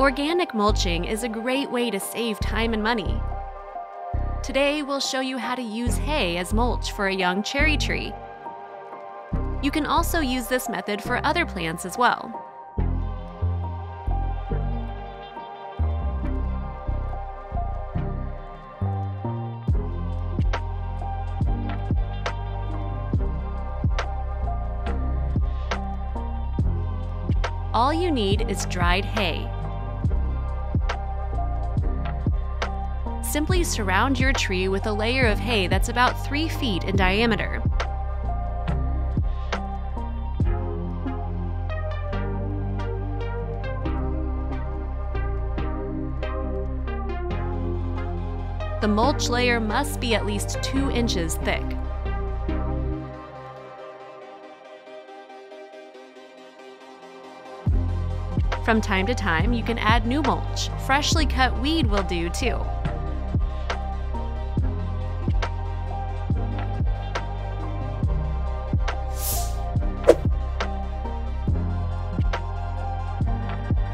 Organic mulching is a great way to save time and money. Today, we'll show you how to use hay as mulch for a young cherry tree. You can also use this method for other plants as well. All you need is dried hay. Simply surround your tree with a layer of hay that's about 3 feet in diameter. The mulch layer must be at least 2 inches thick. From time to time, you can add new mulch. Freshly cut weed will do too.